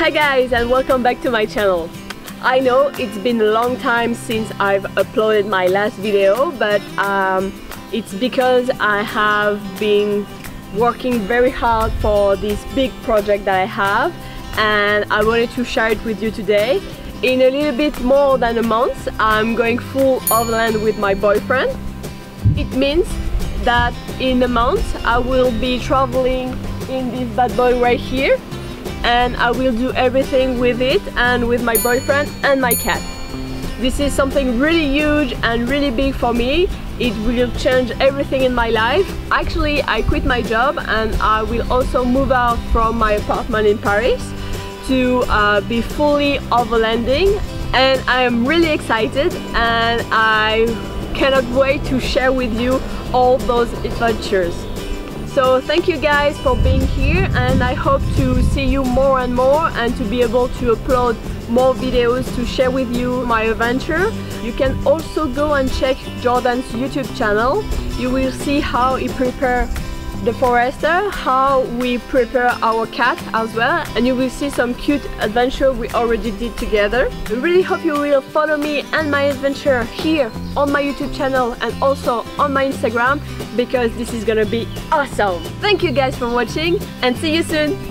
Hi guys, and welcome back to my channel. I know it's been a long time since I've uploaded my last video, but it's because I have been working very hard for this big project that I have, and I wanted to share it with you today. In a little bit more than a month, I'm going full overland with my boyfriend. It means that in a month I will be traveling in this bad boy right here, and I will do everything with it and with my boyfriend and my cat. This is something really huge and really big for me. It will change everything in my life. Actually, I quit my job and I will also move out from my apartment in Paris to be fully overlanding, and I am really excited and I cannot wait to share with you all those adventures. So thank you guys for being here, and I hope to see you more and more and to be able to upload more videos to share with you my adventure. You can also go and check Jordan's YouTube channel. You will see how he prepares the forester, how we prepare our cat as well, and you will see some cute adventure we already did together. I really hope you will follow me and my adventure here on my YouTube channel and also on my Instagram, because this is gonna be awesome. Thank you guys for watching and see you soon.